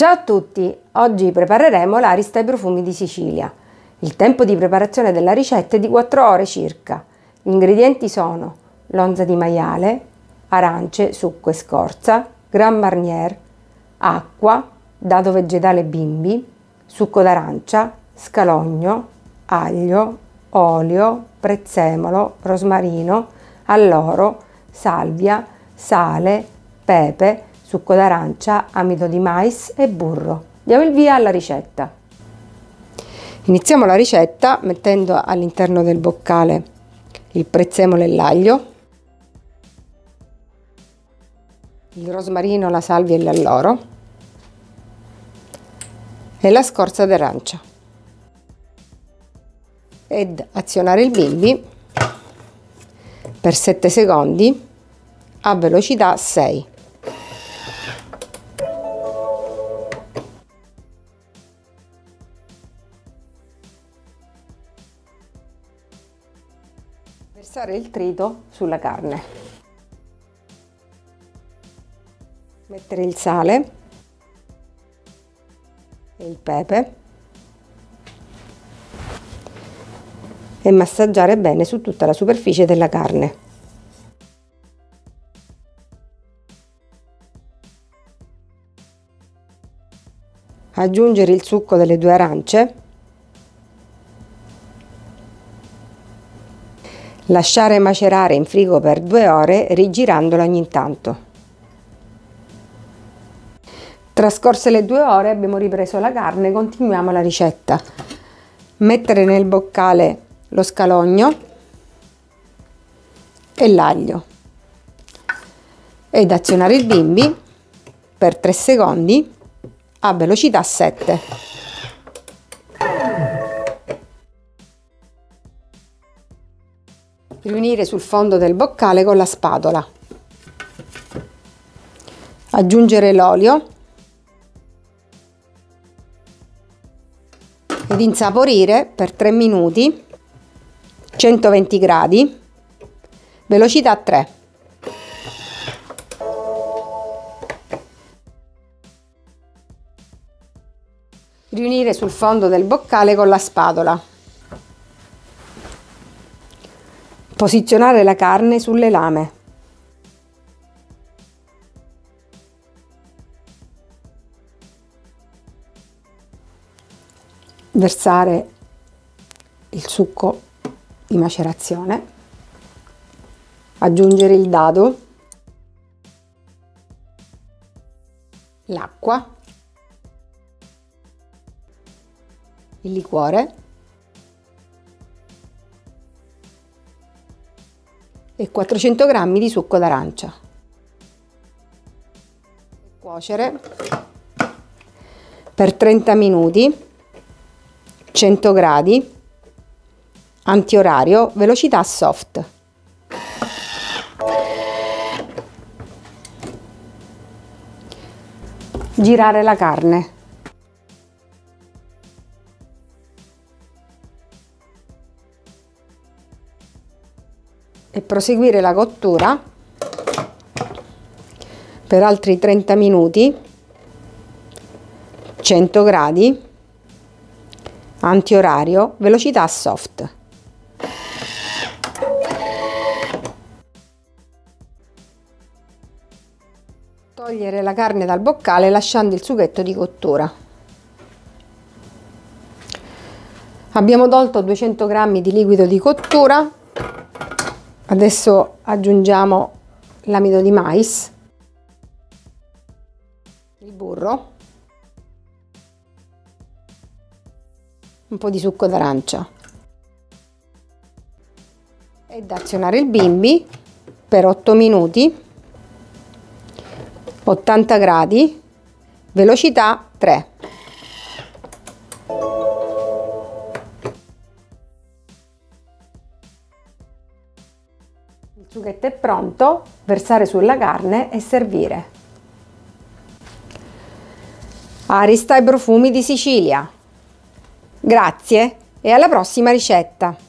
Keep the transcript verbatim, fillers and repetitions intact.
Ciao a tutti! Oggi prepareremo l'arista ai profumi di Sicilia. Il tempo di preparazione della ricetta è di quattro ore circa. Gli ingredienti sono lonza di maiale, arance, succo e scorza, Grand Marnier, acqua, dado vegetale bimbi, succo d'arancia, scalogno, aglio, olio, prezzemolo, rosmarino, alloro, salvia, sale, pepe, succo d'arancia, amido di mais e burro. Diamo il via alla ricetta. Iniziamo la ricetta mettendo all'interno del boccale il prezzemolo e l'aglio, il rosmarino, la salvia e l'alloro e la scorza d'arancia ed azionare il bimbi per sette secondi a velocità sei. Versare il trito sulla carne, mettere il sale e il pepe e massaggiare bene su tutta la superficie della carne. Aggiungere il succo delle due arance, lasciare macerare in frigo per due ore rigirandolo ogni tanto. Trascorse le due ore abbiamo ripreso la carne, continuiamo la ricetta. Mettere nel boccale lo scalogno e l'aglio ed azionare il bimbi per tre secondi a velocità sette. Riunire sul fondo del boccale con la spatola. Aggiungere l'olio ed insaporire per tre minuti, centoventi gradi, velocità tre. Riunire sul fondo del boccale con la spatola. Posizionare la carne sulle lame. Versare il succo di macerazione. Aggiungere il dado, l'acqua, il liquore e quattrocento grammi di succo d'arancia. Cuocere per trenta minuti, cento gradi, antiorario, velocità soft. Girare la carne. E proseguire la cottura per altri trenta minuti, cento gradi, antiorario, velocità soft. Togliere la carne dal boccale lasciando il sughetto di cottura. Abbiamo tolto duecento grammi di liquido di cottura. Adesso aggiungiamo l'amido di mais, il burro, un po' di succo d'arancia ed azionare il bimbi per otto minuti, ottanta gradi, velocità tre. Il sughetto è pronto, versare sulla carne e servire. Arista ai profumi di Sicilia. Grazie e alla prossima ricetta!